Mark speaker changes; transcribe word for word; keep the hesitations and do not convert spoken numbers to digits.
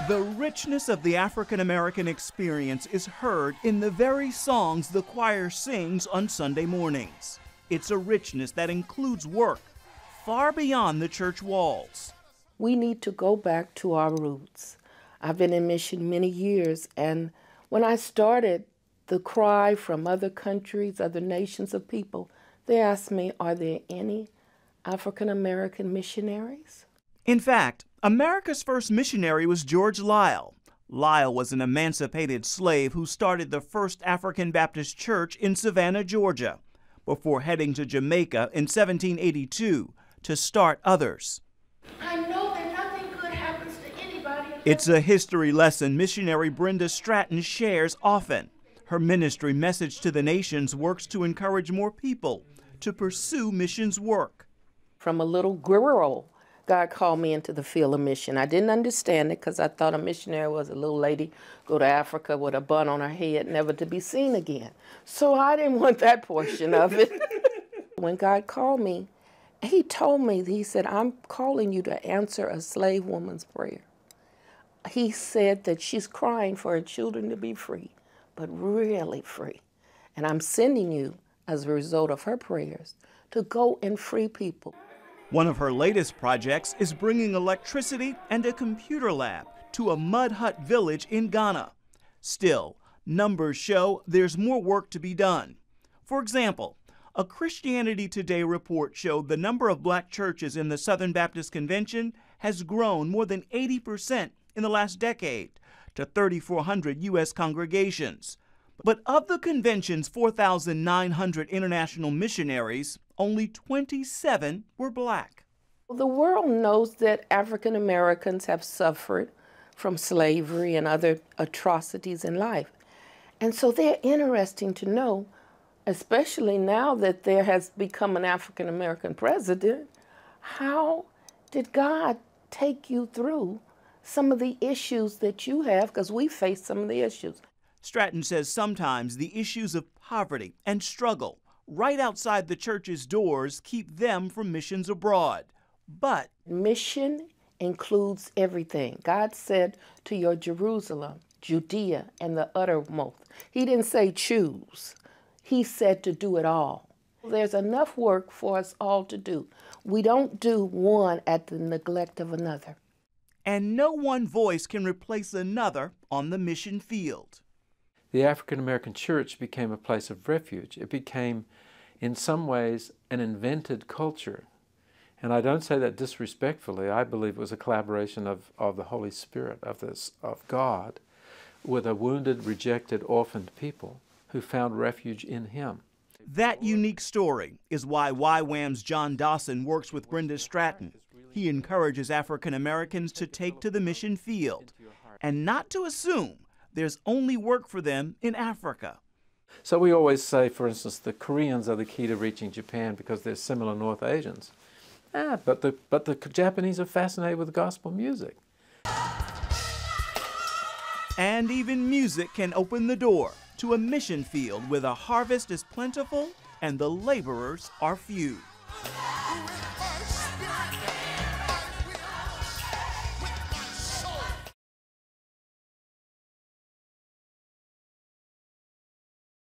Speaker 1: The richness of the African American experience is heard in the very songs the choir sings on Sunday mornings. It's a richness that includes work far beyond the church walls.
Speaker 2: We need to go back to our roots. I've been in mission many years, and when I started, the cry from other countries, other nations of people, they asked me, are there any African American missionaries?
Speaker 1: In fact, America's first missionary was George Liele. Liele was an emancipated slave who started the first African Baptist church in Savannah, Georgia, before heading to Jamaica in seventeen eighty-two to start others.
Speaker 2: I know that nothing good happens to anybody.
Speaker 1: It's a history lesson missionary Brenda Stratton shares often. Her ministry Message to the Nations works to encourage more people to pursue missions work.
Speaker 2: From a little girl, God called me into the field of mission. I didn't understand it because I thought a missionary was a little lady, go to Africa with a bun on her head, never to be seen again. So I didn't want that portion of it. When God called me, he told me, he said, I'm calling you to answer a slave woman's prayer. He said that she's crying for her children to be free, but really free. And I'm sending you, as a result of her prayers, to go and free people.
Speaker 1: One of her latest projects is bringing electricity and a computer lab to a mud hut village in Ghana. Still, numbers show there's more work to be done. For example, a Christianity Today report showed the number of black churches in the Southern Baptist Convention has grown more than eighty percent in the last decade to thirty-four hundred U S congregations. But of the convention's four thousand nine hundred international missionaries, only twenty-seven were black.
Speaker 2: The world knows that African Americans have suffered from slavery and other atrocities in life. And so they're interesting to know, especially now that there has become an African American president, how did God take you through some of the issues that you have, because we face some of the issues.
Speaker 1: Stratton says sometimes the issues of poverty and struggle right outside the church's doors keep them from missions abroad. But
Speaker 2: mission includes everything. God said to your Jerusalem, Judea, and the uttermost. He didn't say choose. He said to do it all. There's enough work for us all to do. We don't do one at the neglect of another.
Speaker 1: And no one voice can replace another on the mission field.
Speaker 3: The African American church became a place of refuge. It became, in some ways, an invented culture. And I don't say that disrespectfully. I believe it was a collaboration of, of the Holy Spirit, of, this, of God, with a wounded, rejected, orphaned people who found refuge in Him.
Speaker 1: That unique story is why Y WAM's John Dawson works with Brenda Stratton. He encourages African Americans to take to the mission field and not to assume there's only work for them in Africa.
Speaker 3: So we always say, for instance, the Koreans are the key to reaching Japan because they're similar North Asians. Ah, but the, but the Japanese are fascinated with gospel music.
Speaker 1: And even music can open the door to a mission field where the harvest is plentiful and the laborers are few.